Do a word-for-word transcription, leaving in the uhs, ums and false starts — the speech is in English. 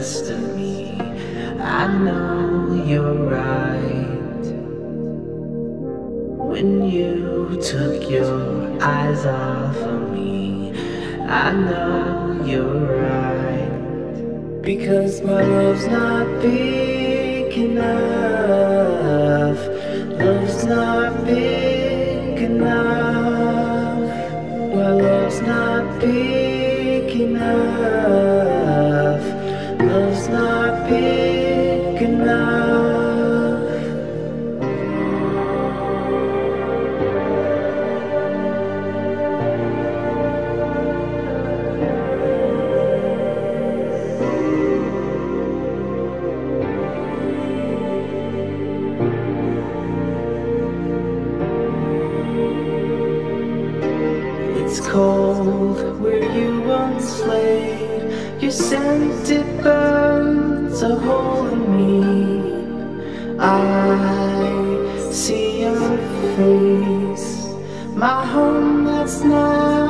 best of me. I know you're right. When you took your eyes off of me, I know you're right. Because my love's not big enough. Love's not big enough. My love's not big enough. Love's not big enough. It's cold where you once laid. Your scent, it burns a hole in me. I see your face. My home that's now